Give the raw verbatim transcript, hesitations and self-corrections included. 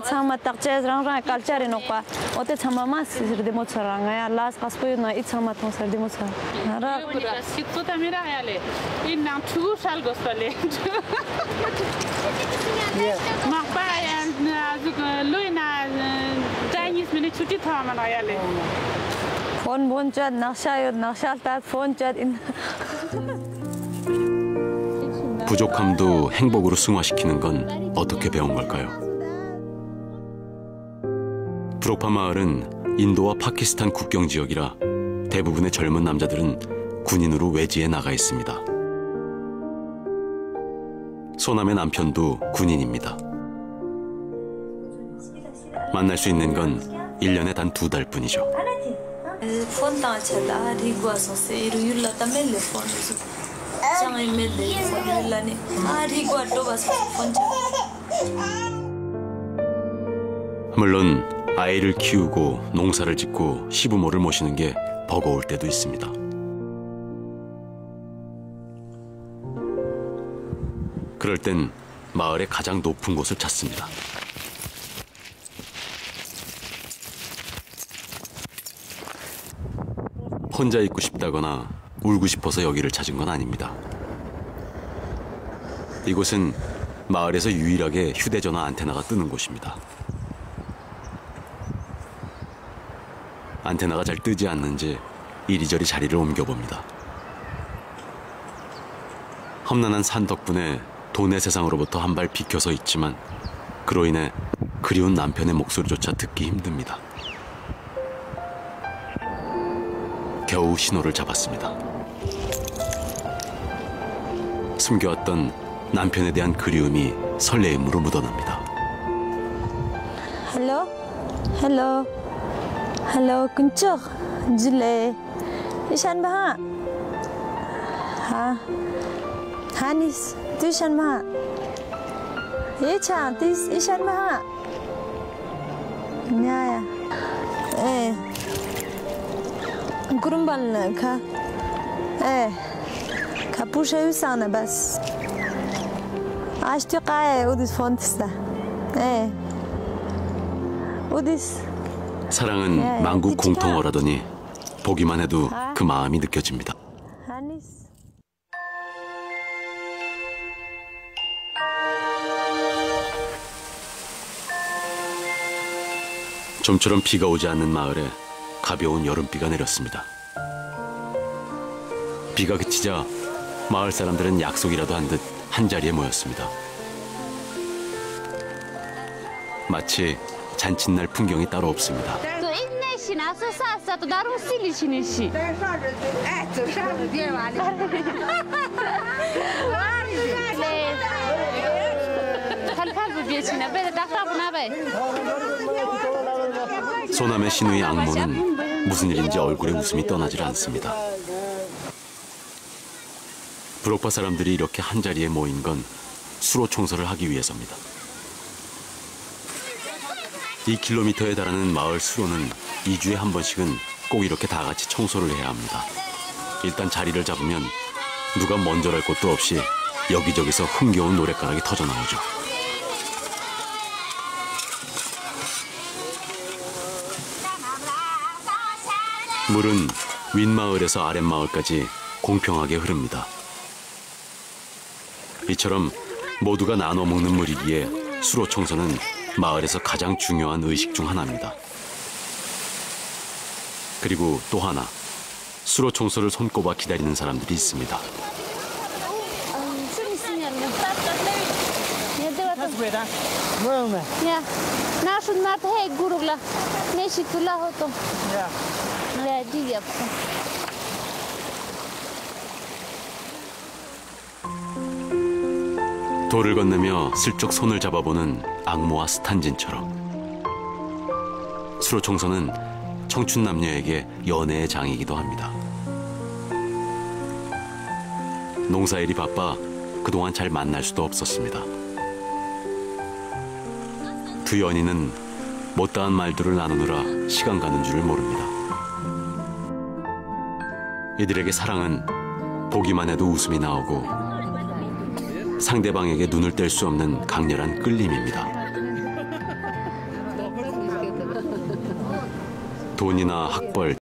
tsama takche rang rang culture no pa ote tsama mas sir de mo charanga ya las kas po na it tsama ton sir de mo char ra sikto ta mera yale in nam two sal gospale ma pa ya na luina Chinese minute chuti thama na yale phone bon chat naksha yo naksha ta phone chat in 부족함도 행복으로 승화시키는 건 어떻게 배운 걸까요? 브록파 마을은 인도와 파키스탄 국경 지역이라 대부분의 젊은 남자들은 군인으로 외지에 나가 있습니다. 소남의 남편도 군인입니다. 만날 수 있는 건 일 년에 단 두 달뿐이죠. 물론 아이를 키우고 농사를 짓고 시부모를 모시는 게 버거울 때도 있습니다. 그럴 땐 마을의 가장 높은 곳을 찾습니다. 혼자 있고 싶다거나 울고 싶어서 여기를 찾은 건 아닙니다. 이곳은 마을에서 유일하게 휴대전화 안테나가 뜨는 곳입니다. 안테나가 잘 뜨지 않는지 이리저리 자리를 옮겨봅니다. 험난한 산 덕분에 돈의 세상으로부터 한 발 비켜서 있지만 그로 인해 그리운 남편의 목소리조차 듣기 힘듭니다. 겨우 신호를 잡았습니다. 숨겨왔던 남편에 대한 그리움이 설레임으로 묻어납니다. Hello, hello, hello, kunchok, jile, ishan baha, ha, hanis, tu ishan baha, ye chan, tu ishan baha, nyaya, eh, kurumban ka, eh, kapusha yusana bas. 아시티까에 어디서 폰트스다. 예. 어디서? 사랑은 예, 만국 디치카. 공통어라더니 보기만 해도 그 마음이 느껴집니다. 아니스. 좀처럼 비가 오지 않는 마을에 가벼운 여름비가 내렸습니다. 비가 그치자 마을 사람들은 약속이라도 한 듯 한자리에 모였습니다. 마치 잔칫날 풍경이 따로 없습니다. 소남의 시누이 악모는 무슨 일인지 얼굴에 웃음이 떠나질 않습니다. 브록파 사람들이 이렇게 한자리에 모인 건 수로 청소를 하기 위해서입니다. 이 킬로미터에 달하는 마을 수로는 이 주에 한 번씩은 꼭 이렇게 다 같이 청소를 해야 합니다. 일단 자리를 잡으면 누가 먼저랄 것도 없이 여기저기서 흥겨운 노랫가락이 터져 나오죠. 물은 윗마을에서 아랫마을까지 공평하게 흐릅니다. 이처럼 모두가 나눠 먹는 물이기에 수로 청소는 마을에서 가장 중요한 의식 중 하나입니다. 그리고 또 하나, 수로 청소를 손꼽아 기다리는 사람들이 있습니다. 돌을 건네며 슬쩍 손을 잡아보는 악모와 스탄진처럼 수로 청소는 청춘 남녀에게 연애의 장이기도 합니다. 농사일이 바빠 그동안 잘 만날 수도 없었습니다. 두 연인은 못다한 말들을 나누느라 시간 가는 줄을 모릅니다. 이들에게 사랑은 보기만 해도 웃음이 나오고 상대방에게 눈을 뗄 수 없는 강렬한 끌림입니다. 돈이나 학벌,